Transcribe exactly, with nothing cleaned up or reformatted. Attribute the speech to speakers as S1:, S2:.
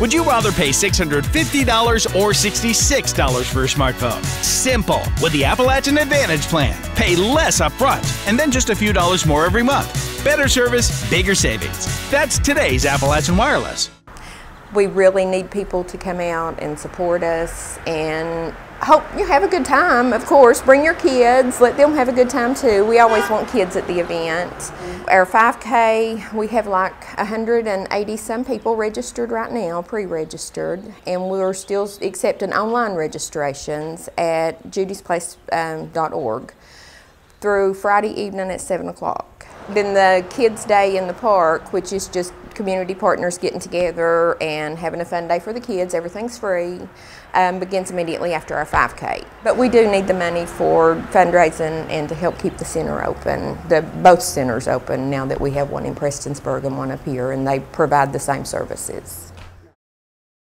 S1: Would you rather pay six hundred fifty dollars or sixty-six dollars for a smartphone? Simple. With the Appalachian Advantage plan. Pay less upfront and then just a few dollars more every month. Better service, bigger savings. That's today's Appalachian Wireless.
S2: We really need people to come out and support us and hope you have a good time. Of course, bring your kids, let them have a good time too. We always want kids at the event. Our five K, we have like one hundred eighty some people registered right now, pre-registered, and we're still accepting online registrations at judys place dot org through Friday evening at seven o'clock. Then the Kids Day in the Park, which is just community partners getting together and having a fun day for the kids, everything's free, um, begins immediately after our five K. But we do need the money for fundraising and to help keep the center open, the both centers open now that we have one in Prestonsburg and one up here, and they provide the same services.